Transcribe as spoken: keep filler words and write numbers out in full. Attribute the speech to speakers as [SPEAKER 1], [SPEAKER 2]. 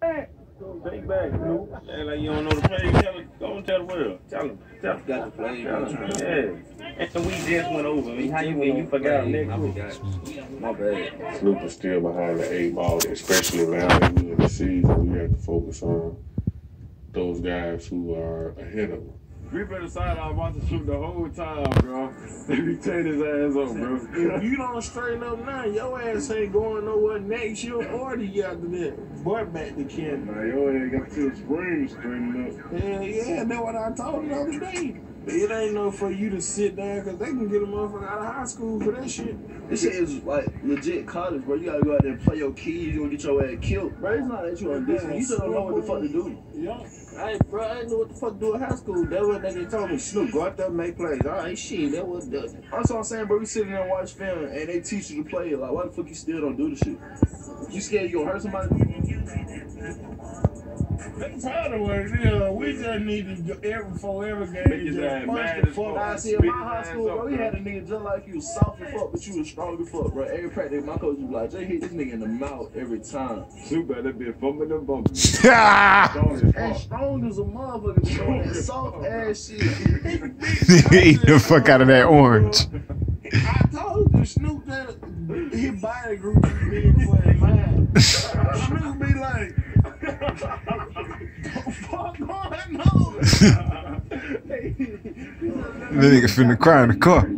[SPEAKER 1] back.
[SPEAKER 2] Take back, Snoop. Act like you don't know the play. Tell him, go and tell the world. Tell him. Tell him.
[SPEAKER 1] Got the play.
[SPEAKER 2] Tell him. Yeah. And we just went over. I mean, how you mean you forgot next week?
[SPEAKER 1] My bad.
[SPEAKER 3] Snoop is still behind the eight ball, especially now that we're in the season. We have to focus on those guys who are ahead of them.
[SPEAKER 2] Grip at the side, I was about to shoot the whole time, bro. They be tearing his ass up, bro.
[SPEAKER 4] If you don't straighten up now, your ass ain't going nowhere next year or the year after that. Boy, back to Canada.
[SPEAKER 2] Nah, your ass got till spring straightening up.
[SPEAKER 4] Hell yeah, that's what I told him the other day. It ain't no for you to sit down because they can get a motherfucker out of high school for that shit.
[SPEAKER 1] This shit is like legit college, bro. You gotta go out there and play your keys. You gonna get your ass killed, bro. It's not that you on this. You just don't know what the fuck to do.
[SPEAKER 4] Yeah.
[SPEAKER 1] Hey, bro, I didn't know what the fuck to do in high school. That's what they told me. Snoop, go out there and make plays. All right, shit, that was the. That's what I'm saying, bro. We sitting there and watch film and they teach you to play it. Like, why the fuck you still don't do the shit? You scared you gonna hurt somebody?
[SPEAKER 4] That's part of what it is. We just need to go every for every game.
[SPEAKER 2] Make his ass
[SPEAKER 4] Just punch
[SPEAKER 2] mad
[SPEAKER 4] the
[SPEAKER 2] as
[SPEAKER 4] fuck
[SPEAKER 2] fuck.
[SPEAKER 1] Nah,
[SPEAKER 4] out.
[SPEAKER 1] see, in my high school, bro, we had a nigga just like you, soft as fuck, but you was strong as fuck, bro. Every practice, my coach was like, just hit this nigga in the mouth every time.
[SPEAKER 2] Snoop better be fumbling and bumbling.
[SPEAKER 1] And strong as a motherfucker, doing that soft ass shit.
[SPEAKER 5] Eat the fuck out of that orange.
[SPEAKER 4] I told you, Snoop, that his body group is big for his mind. Snoop be like, fuck going on?
[SPEAKER 5] The nigga finna cry in the car.